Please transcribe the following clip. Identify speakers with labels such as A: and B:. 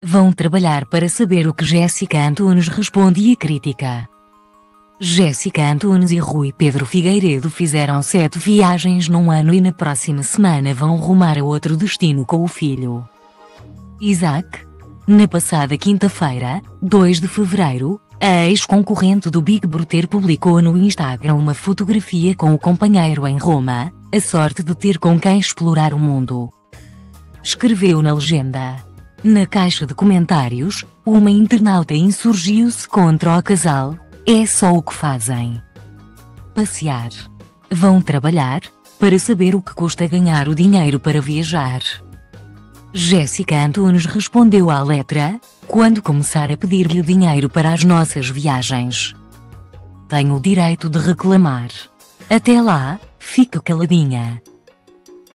A: Vão trabalhar para saber o que Jéssica Antunes responde à crítica. Jéssica Antunes e Rui Pedro Figueiredo fizeram 7 viagens num ano e na próxima semana vão rumar a outro destino com o filho Isaac. Na passada quinta-feira, 2 de fevereiro, a ex-concorrente do Big Brother publicou no Instagram uma fotografia com o companheiro em Roma, a sorte de ter com quem explorar o mundo. Escreveu na legenda. Na caixa de comentários, uma internauta insurgiu-se contra o casal: é só o que fazem. Passear. Vão trabalhar, para saber o que custa ganhar o dinheiro para viajar. Jéssica Antunes respondeu à letra: quando começar a pedir-lhe dinheiro para as nossas viagens, tenho o direito de reclamar. Até lá, fica caladinha.